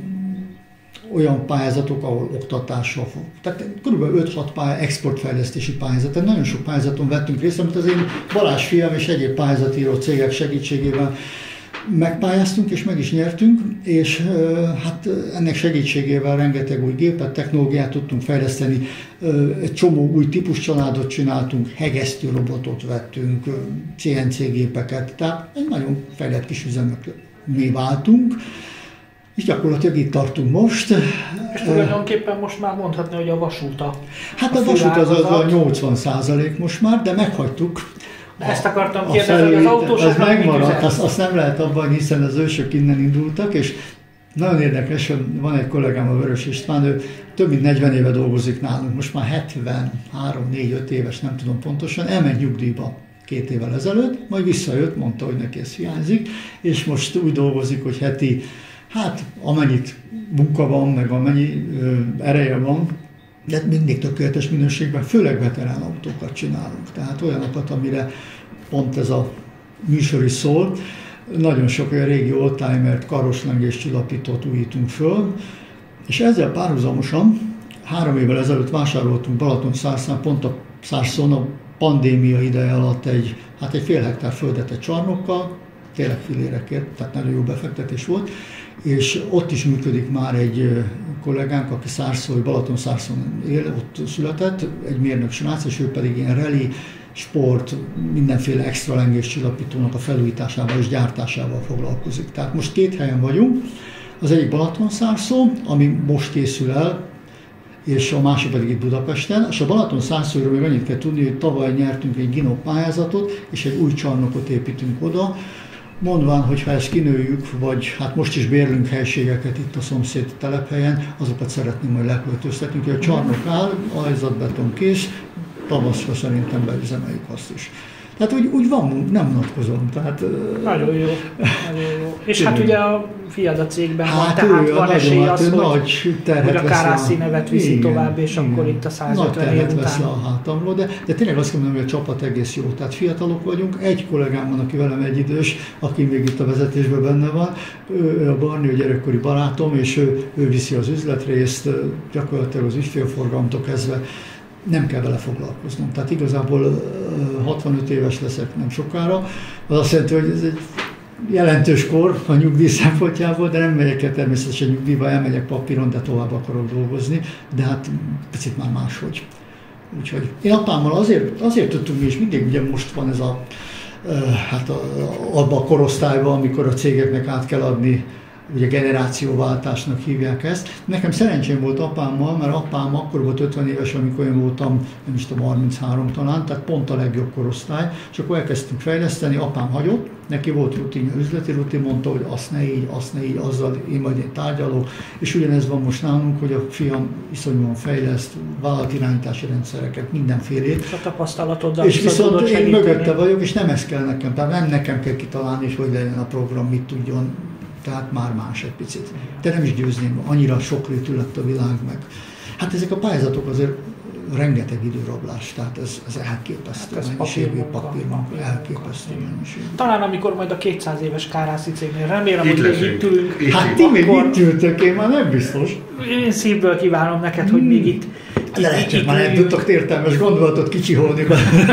[SPEAKER 3] olyan pályázatok, ahol oktatással fog. Tehát kb. öt-hat pályá, exportfejlesztési pályázat. Tehát nagyon sok pályázaton vettünk részt, amit az én Balázs fiam és egyéb pályázatíró cégek segítségével megpályáztunk és meg is nyertünk, és hát ennek segítségével rengeteg új gépet, technológiát tudtunk fejleszteni, egy csomó új típuscsaládot csináltunk, hegesztő robotot vettünk, C N C gépeket, tehát egy nagyon fejlett kis üzemekné váltunk, és gyakorlatilag itt tartunk most.
[SPEAKER 1] És tulajdonképpen most már mondhatni, hogy a vasút a
[SPEAKER 3] Hát a, a vasút az a nyolcvan százalék most már, de meghagytuk.
[SPEAKER 1] Ezt akartam kérdezni, hogy az autósoknak
[SPEAKER 3] az megmaradt, azt, azt nem lehet abban, hiszen az ősök innen indultak, és nagyon érdekes, hogy van egy kollégám, a Vörös István, ő több mint negyven éve dolgozik nálunk, most már hetvenhárom négy öt éves, nem tudom pontosan, elment nyugdíjba két évvel ezelőtt, majd visszajött, mondta, hogy neki ez hiányzik, és most úgy dolgozik, hogy heti, hát amennyit munka van, meg amennyi ö, ereje van, de mindig tökéletes minőségben, főleg veterán autókat csinálunk. Tehát olyanokat, amire pont ez a műsor is szól. Nagyon sok olyan régi oldtimert, karoslengés csillapítót újítunk föl, és ezzel párhuzamosan három évvel ezelőtt vásároltunk Balatonszárszán, pont a Szárszón a pandémia ideje alatt egy, hát egy fél hektár földet egy csarnokkal, tényleg filérekért, tehát nagyon jó befektetés volt, és ott is működik már egy kollégánk, aki Szárszói, Balatonszárszón él, ott született, egy mérnök srác, és ő pedig ilyen rally, sport, mindenféle extra lengés csillapítónak a felújításával és gyártásával foglalkozik. Tehát most két helyen vagyunk, az egyik Balatonszárszó, ami most készül el, és a másik pedig itt Budapesten. És a Balatonszárszóiról még annyit kell tudni, hogy tavaly nyertünk egy Gino pályázatot, és egy új csarnokot építünk oda, mondván, hogy ha ezt kinőjük, vagy hát most is bérlünk helységeket itt a szomszéd telephelyen, azokat szeretném majd leköltöztetni, hogy a csarnok áll, ajzatbeton kész, tavaszra szerintem beüzemeljük azt is. Tehát úgy, úgy van, nem unatkozom. Tehát,
[SPEAKER 1] nagyon jó, nagyon jó. És tényleg. Hát ugye a fiad a cégben
[SPEAKER 3] hát
[SPEAKER 1] van, tehát
[SPEAKER 3] ő,
[SPEAKER 1] van esély
[SPEAKER 3] hát
[SPEAKER 1] az, hogy,
[SPEAKER 3] nagy
[SPEAKER 1] hogy a Kárászi nevet viszi igen, tovább, és igen, akkor itt a százötven év után.
[SPEAKER 3] Vesz le a hátamról, de, de tényleg azt mondom, hogy a csapat egész jó. Tehát fiatalok vagyunk, egy kollégám van, aki velem egy idős, aki még itt a vezetésben benne van, ő a Barni, a gyerekkori barátom, és ő, ő viszi az üzletrészt, gyakorlatilag az ügyfélforgalomtól kezdve, nem kell vele foglalkoznom. Tehát igazából hatvanöt éves leszek nem sokára. Az azt jelenti, hogy ez egy jelentős kor a nyugdíj szempontjából, de nem megyek el természetesen nyugdíjba, elmegyek papíron, de tovább akarok dolgozni, de hát picit már máshogy. Úgyhogy én apámmal azért, azért tudtunk mi is, mindig ugye most van ez a, hát a, abban a korosztályban, amikor a cégeknek át kell adni, ugye generációváltásnak hívják ezt. Nekem szerencsém volt apámmal, mert apám akkor volt ötven éves, amikor én voltam, nem is tudom, harminchárom talán, tehát pont a legjobb korosztály, és akkor elkezdtünk fejleszteni, apám hagyott, neki volt rutinja, üzleti rutin, mondta, hogy azt ne így, azt ne így, azzal én majd én tárgyalok, és ugyanez van most nálunk, hogy a fiam iszonyúan fejleszt, vállalatirányítási rendszereket, mindenfélét.
[SPEAKER 1] És a tapasztalatoddal
[SPEAKER 3] és viszont én segíteni. Mögötte vagyok, és nem ezt kell nekem, tehát nem nekem kell kitalálni, és hogy legyen a program, mit tudjon. Tehát már más egy picit. De nem is győzném, annyira sokrétű lett a világ meg. Hát ezek a pályázatok azért rengeteg időrablás, tehát ez, ez elképesztő hát ez mennyiségű papírmunka, elképesztő mennyiségű.
[SPEAKER 1] Talán amikor majd a kétszáz éves Kárászi cégnél, remélem, itt hogy még itt ülünk.
[SPEAKER 3] Hát ti még itt ültök, én már nem biztos.
[SPEAKER 1] Én szívből kívánom neked, hogy még itt
[SPEAKER 3] De lehet, hogy már nem tudtok értelmes gondolatot kicsiholni.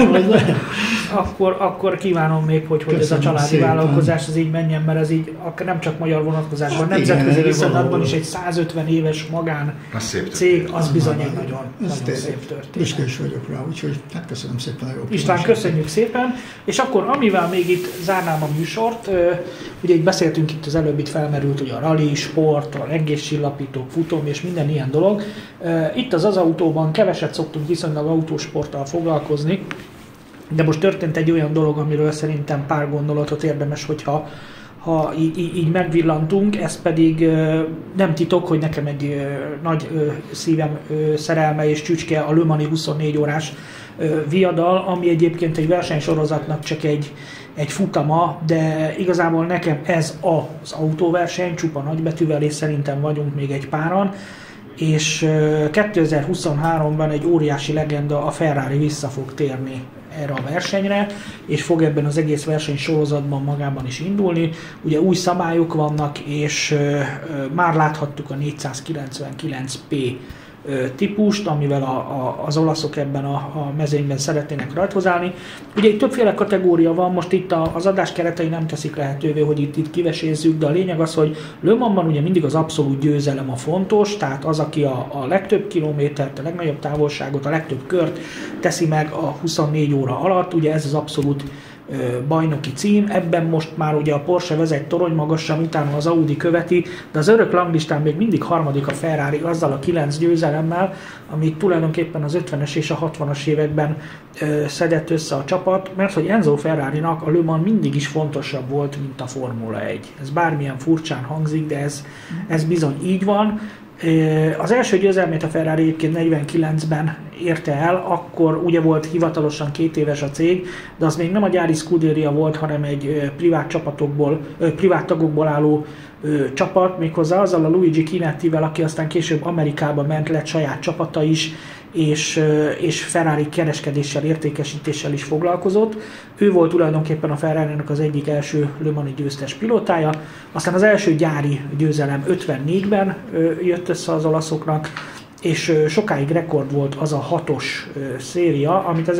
[SPEAKER 1] akkor, akkor kívánom még, hogy, hogy ez a családi szépen. Vállalkozás az így menjen, mert ez így nem csak magyar vonatkozásban, hát nemzetközi viszonylatban is egy százötven éves magán az cég, az bizony egy nagyon, nagyon szép. történet.
[SPEAKER 3] Büszke vagyok rá, úgyhogy hát köszönöm szépen a jó
[SPEAKER 1] István, köszönjük szépen. És akkor amivel még itt zárnám a műsort, ugye itt beszéltünk itt az előbb, itt felmerült ugye a rally, sport, a rengéscsillapítók, futom és minden ilyen dolog. Itt az az autóban keveset szoktunk viszonylag autósporttal foglalkozni, de most történt egy olyan dolog, amiről szerintem pár gondolatot érdemes, hogyha ha így, így megvillantunk, ez pedig nem titok, hogy nekem egy nagy szívem szerelme és csücske a Le Mans-i huszonnégy órás viadal, ami egyébként egy versenysorozatnak csak egy, egy futama, de igazából nekem ez az autóverseny, csupa nagybetűvel, és szerintem vagyunk még egy páran, és kétezer-huszonháromban egy óriási legenda, a Ferrari vissza fog térni erre a versenyre, és fog ebben az egész verseny sorozatban magában is indulni. Ugye új szabályok vannak, és már láthattuk a négyszázkilencvenkilenc pé típust, amivel a, a, az olaszok ebben a, a mezőnyben szeretnének rajthozállni. Ugye itt többféle kategória van, most itt a, az adás keretei nem teszik lehetővé, hogy itt, itt kivesézzük, de a lényeg az, hogy Le Mansban ugye mindig az abszolút győzelem a fontos, tehát az, aki a, a legtöbb kilométert, a legnagyobb távolságot, a legtöbb kört teszi meg a huszonnégy óra alatt, ugye ez az abszolút bajnoki cím. Ebben most már ugye a Porsche vezet toronymagassan, utána az Audi követi, de az örök ranglistán még mindig harmadik a Ferrari azzal a kilenc győzelemmel, amit tulajdonképpen az ötvenes és a hatvanas években ö, szedett össze a csapat, mert hogy Enzo Ferrarinak a Le Mans mindig is fontosabb volt, mint a Formula egy. Ez bármilyen furcsán hangzik, de ez, ez bizony így van. Az első győzelmét a Ferrari egyébként negyvenkilencben érte el, akkor ugye volt hivatalosan két éves a cég, de az még nem a gyári Scuderia volt, hanem egy privát csapatokból, privát tagokból álló csapat, méghozzá azzal a Luigi Chinettivel, aki aztán később Amerikába ment, lett saját csapata is, és, és Ferrari kereskedéssel, értékesítéssel is foglalkozott. Ő volt tulajdonképpen a Ferrari-nak az egyik első Le Mans-i győztes pilótája. Aztán az első gyári győzelem ötvennégyben jött össze az olaszoknak, és sokáig rekord volt az a hatos széria, amit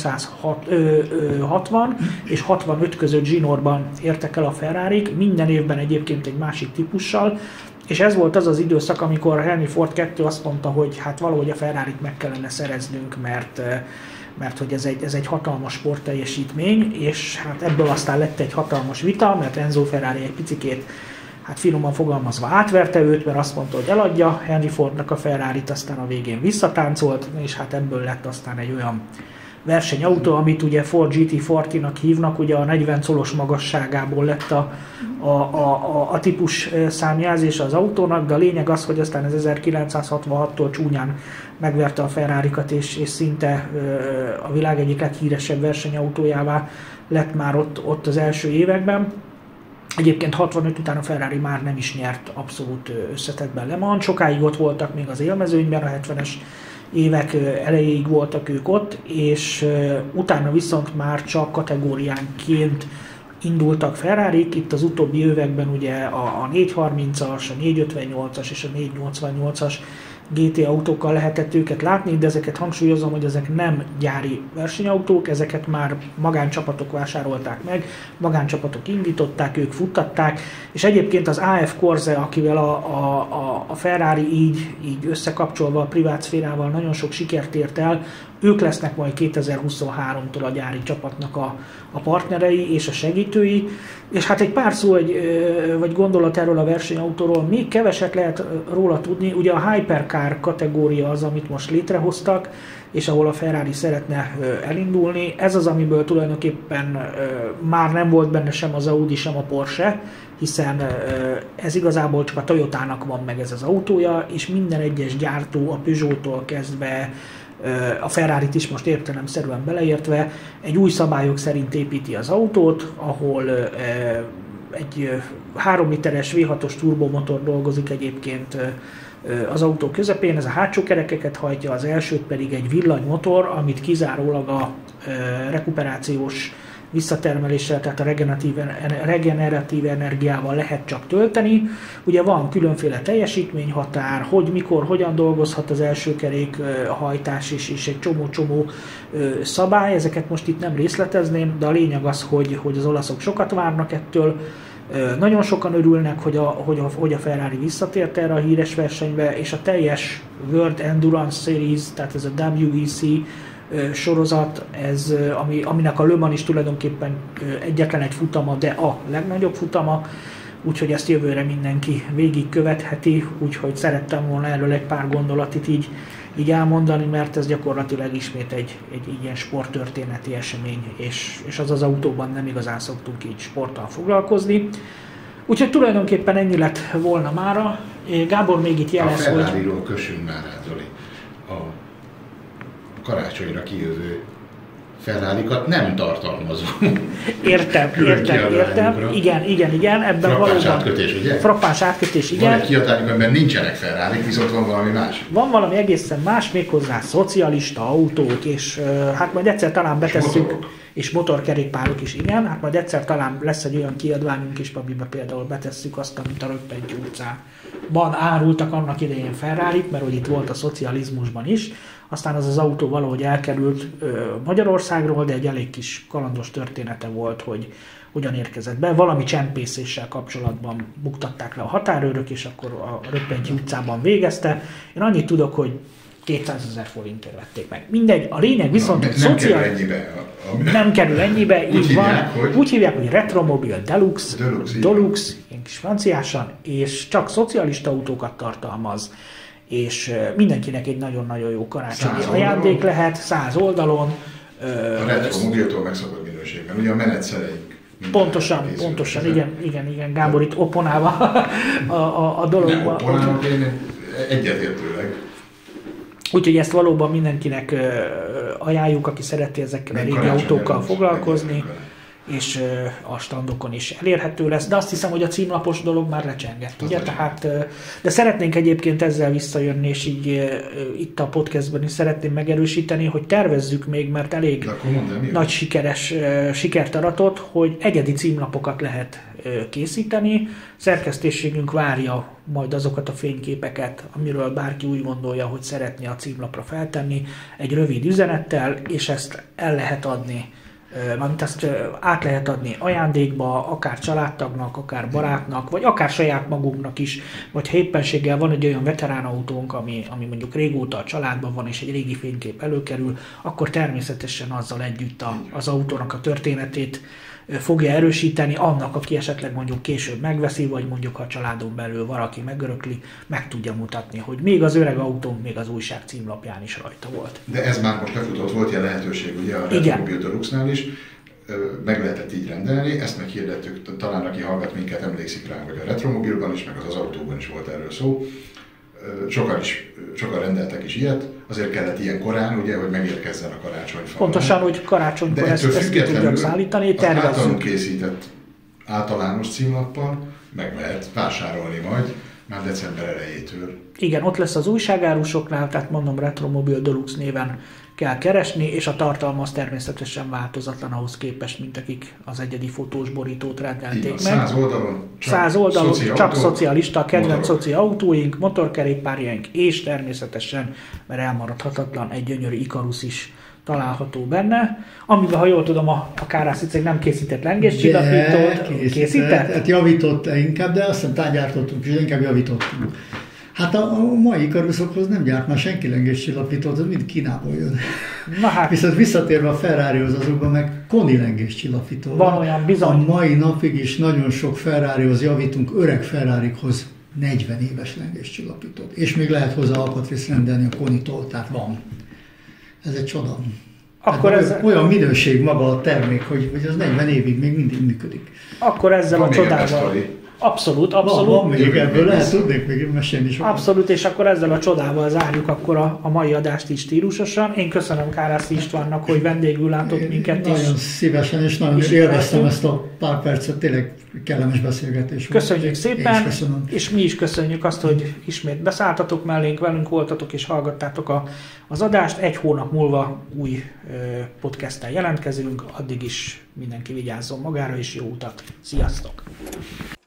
[SPEAKER 1] ezerkilencszázhatvan és hatvanöt között Zsinórban értek el a Ferrarik, minden évben egyébként egy másik típussal, és ez volt az az időszak, amikor Henry Ford kettő azt mondta, hogy hát valahogy a Ferrarit meg kellene szereznünk, mert, mert hogy ez egy, ez egy hatalmas sportteljesítmény, és hát ebből aztán lett egy hatalmas vita, mert Enzo Ferrari egy picikét, hát finoman fogalmazva átverte őt, mert azt mondta, hogy eladja Henry Fordnak a Ferrarit, aztán a végén visszatáncolt, és hát ebből lett aztán egy olyan versenyautó, amit ugye Ford gé té negyvenek hívnak, ugye a negyven colos magasságából lett a, a, a, a, a típus számjelzése az autónak, de a lényeg az, hogy aztán az ezerkilencszázhatvanhattól csúnyán megverte a Ferrarikat, és, és szinte a világ egyik leghíresebb versenyautójává lett már ott, ott az első években. Egyébként hatvanöt után a Ferrari már nem is nyert abszolút összetettben Le Mans, sokáig ott voltak még az élmezőnyben, a hetvenes évek elejéig voltak ők ott, és utána viszont már csak kategóriánként indultak Ferrarik. Itt az utóbbi években ugye a, a négyszázharmincas, a négyszázötvennyolcas és a négyszáznyolcvannyolcas gé té autókkal lehetett őket látni, de ezeket hangsúlyozom, hogy ezek nem gyári versenyautók, ezeket már magáncsapatok vásárolták meg, magáncsapatok indították, ők futtatták, és egyébként az á ef Corse, akivel a, a, a Ferrari így, így összekapcsolva a privát szférával nagyon sok sikert ért el, ők lesznek majd kétezer-huszonháromtól a gyári csapatnak a, a partnerei és a segítői, és hát egy pár szó egy, vagy gondolat erről a versenyautóról, még keveset lehet róla tudni, ugye a Hypercar kategória az, amit most létrehoztak, és ahol a Ferrari szeretne elindulni. Ez az, amiből tulajdonképpen már nem volt benne sem az Audi, sem a Porsche, hiszen ez igazából csak a Toyotának van meg ez az autója, és minden egyes gyártó, a Peugeot-tól kezdve a Ferrarit is most értelemszerűen beleértve egy új szabályok szerint építi az autót, ahol egy három literes vé hatos turbomotor dolgozik egyébként az autó közepén, ez a hátsó kerekeket hajtja, az elsőt pedig egy villanymotor, amit kizárólag a rekuperációs visszatermeléssel, tehát a regeneratív, regeneratív energiával lehet csak tölteni. Ugye van különféle teljesítményhatár, hogy mikor, hogyan dolgozhat az első kerék hajtás is, és egy csomó-csomó szabály, ezeket most itt nem részletezném, de a lényeg az, hogy, hogy az olaszok sokat várnak ettől, Nagyon sokan örülnek, hogy a, hogy, a, hogy a Ferrari visszatért erre a híres versenybe, és a teljes World Endurance Series, tehát ez a dupla vé cé sorozat, ez, ami, aminek a Le Mans is tulajdonképpen egyetlen egy futama, de a legnagyobb futama, úgyhogy ezt jövőre mindenki végigkövetheti, úgyhogy szerettem volna erről egy pár gondolatit így, így elmondani, mert ez gyakorlatilag ismét egy, egy ilyen sporttörténeti esemény, és, és az az autóban nem igazán szoktunk így sporttal foglalkozni. Úgyhogy tulajdonképpen ennyi lett volna mára. Gábor még itt jelez,
[SPEAKER 2] hogy...
[SPEAKER 1] A
[SPEAKER 2] Ferrariról kössünk már rá, Zoli. A karácsonyra kijövő Ferrarikat nem tartalmazó.
[SPEAKER 1] Értem, értem, értem. Igen, igen, igen. Ebben
[SPEAKER 2] frappáns átkötés, ugye?
[SPEAKER 1] Frappáns átkötés, igen.
[SPEAKER 2] Van egy kiadványunk, amiben nincsenek Ferrarik, viszont van valami más.
[SPEAKER 1] Van valami egészen más, méghozzá szocialista autók, és uh, hát majd egyszer talán betesszük, és, és motorkerékpárok is, igen. Hát majd egyszer talán lesz egy olyan kiadványunk is, amiben például betesszük azt, amit a Röppenty utcában árultak annak idején Ferrarik, mert hogy itt volt a szocializmusban is. Aztán az az autó valahogy elkerült ö, Magyarországról, de egy elég kis kalandos története volt, hogy hogyan érkezett be. Valami csempészéssel kapcsolatban buktatták le a határőrök, és akkor a Röppenty utcában végezte. Én annyit tudok, hogy kétszázezer forintért vették meg. Mindegy, a lényeg viszont...
[SPEAKER 2] Nem, nem szociál... kerül ennyibe. A, a...
[SPEAKER 1] Nem kerül ennyibe, így van.
[SPEAKER 2] Hívják, hogy...
[SPEAKER 1] Úgy hívják, hogy Retromobil Deluxe,
[SPEAKER 2] Deluxe,
[SPEAKER 1] Deluxe ilyen kis franciásan, és csak szocialista autókat tartalmaz. És mindenkinek egy nagyon-nagyon jó karácsonyi ajándék lehet, száz oldalon.
[SPEAKER 2] A Retromobiltól megszabad minőségben, ugye a menetszereik.
[SPEAKER 1] Pontosan, pontosan, igen, igen, igen, Gábor itt opponálva a, a, a dologban.
[SPEAKER 2] Nem opponálok, én egyetértőleg.
[SPEAKER 1] Úgyhogy ezt valóban mindenkinek ajánljuk, aki szereti ezekkel a régi autókkal foglalkozni, és a standokon is elérhető lesz, de azt hiszem, hogy a címlapos dolog már lecsengett, ugye? Tehát, de szeretnénk egyébként ezzel visszajönni, és így itt a podcastban is szeretném megerősíteni, hogy tervezzük még, mert elég nagy sikeres sikert aratott, hogy egyedi címlapokat lehet készíteni. Szerkesztésségünk várja majd azokat a fényképeket, amiről bárki úgy gondolja, hogy szeretné a címlapra feltenni, egy rövid üzenettel, és ezt el lehet adni. Mármint ezt át lehet adni ajándékba, akár családtagnak, akár barátnak, vagy akár saját magunknak is, vagy ha éppenséggel van egy olyan veterán autónk, ami, ami mondjuk régóta a családban van, és egy régi fénykép előkerül, akkor természetesen azzal együtt a, az autónak a történetét fogja erősíteni annak, aki esetleg mondjuk később megveszi, vagy mondjuk ha a családon belül valaki megörökli, meg tudja mutatni, hogy még az öreg autó, még az újság címlapján is rajta volt.
[SPEAKER 2] De ez már most lefutott, volt ilyen lehetőség ugye a Retromobil Deluxe-nál is, meg lehetett így rendelni, ezt meghirdettük, talán aki hallgat minket emlékszik rá, hogy a Retromobilban is, meg az, az autóban is volt erről szó. Sokan is, sokan rendeltek is ilyet, azért kellett ilyen korán, ugye, hogy megérkezzen a karácsonyfa.
[SPEAKER 1] Pontosan, hogy karácsonykor ezt, ezt ki tudjak szállítani, tervezzük.
[SPEAKER 2] Az általunk készített általános címlappal meg lehet vásárolni majd, már december elejétől.
[SPEAKER 1] Igen, ott lesz az újságárusoknál, tehát mondom Retromobil Deluxe néven kell keresni, és a tartalma az természetesen változatlan ahhoz képest, mint akik az egyedi fotós borítót rendelték meg.
[SPEAKER 2] száz oldalon csak,
[SPEAKER 1] száz oldalon,
[SPEAKER 2] szoci
[SPEAKER 1] csak
[SPEAKER 2] autó,
[SPEAKER 1] szocialista, kedvenc
[SPEAKER 2] motorok.
[SPEAKER 1] szoci autóink, motorkerékpárjaink, és természetesen, mert elmaradhatatlan, egy gyönyörű Ikarus is található benne, amiben, ha jól tudom, a, a Kárászi cég nem készített lengéscsillapítót. Készített?
[SPEAKER 3] Hát javított inkább, de azt hiszem tárgyártottunk, és inkább javítottunk. Hát a, a mai Ikaruszokhoz nem gyárt már senki lengéscsillapítót, az mind Kínából jön.
[SPEAKER 1] Na hát.
[SPEAKER 3] Viszont visszatérve a Ferrarihoz, azokban meg Koni lengéscsillapító
[SPEAKER 1] van. Van olyan bizony.
[SPEAKER 3] A mai napig is nagyon sok Ferrarihoz javítunk, öreg Ferrarikhoz negyven éves lengéscsillapítót. És még lehet hozzá alkatrészt rendelni a Konitól, tehát van. Ez egy csoda.
[SPEAKER 1] Akkor
[SPEAKER 3] hát
[SPEAKER 1] ez...
[SPEAKER 3] Olyan minőség maga a termék, hogy, hogy az negyven évig még mindig működik.
[SPEAKER 1] Akkor ezzel van a csodával... Abszolút, abszolút.
[SPEAKER 3] Van, van még ebből, lehet tudnék még mesélni sokat.
[SPEAKER 1] Abszolút, és akkor ezzel a csodával zárjuk akkor a, a mai adást is stílusosan. Én köszönöm Kárászi Istvánnak, hogy vendégül látott Én minket.
[SPEAKER 3] Nagyon és szívesen, és nagyon és élveztem ezt a pár percet, tényleg kellemes beszélgetés volt.
[SPEAKER 1] Köszönjük szépen, és mi is köszönjük azt, hogy ismét beszálltatok mellénk, velünk voltatok és hallgattátok a, az adást. Egy hónap múlva új ö, podcasttel jelentkezünk, addig is mindenki vigyázzon magára, és jó utat. Sziasztok!